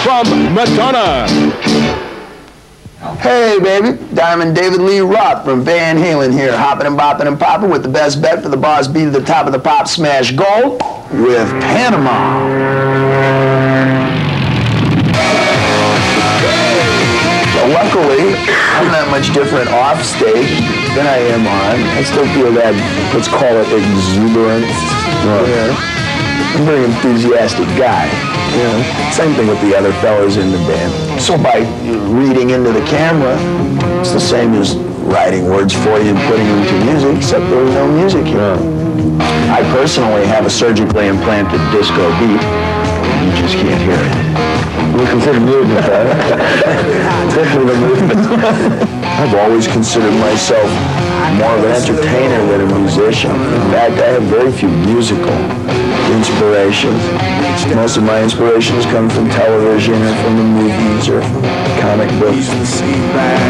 from Madonna. Hey, baby. Diamond David Lee Roth from Van Halen here, hopping and bopping and popping with the best bet for the boss beat at the top of the pop smash gold with Panama. So luckily, I'm not much different off stage than I am on. I still feel that, let's call it exuberance. Yeah. I'm a very enthusiastic guy. Same thing with the other fellas in the band. So by reading into the camera, it's the same as writing words for you and putting them to music, except there's no music here. I personally have a surgically implanted disco beat. You just can't hear it. We consider movement, though. Definitely the movement. I've always considered myself more of an entertainer than a musician. In fact, I have very few musical inspirations. Most of my inspirations come from television or from the movies or from comic books.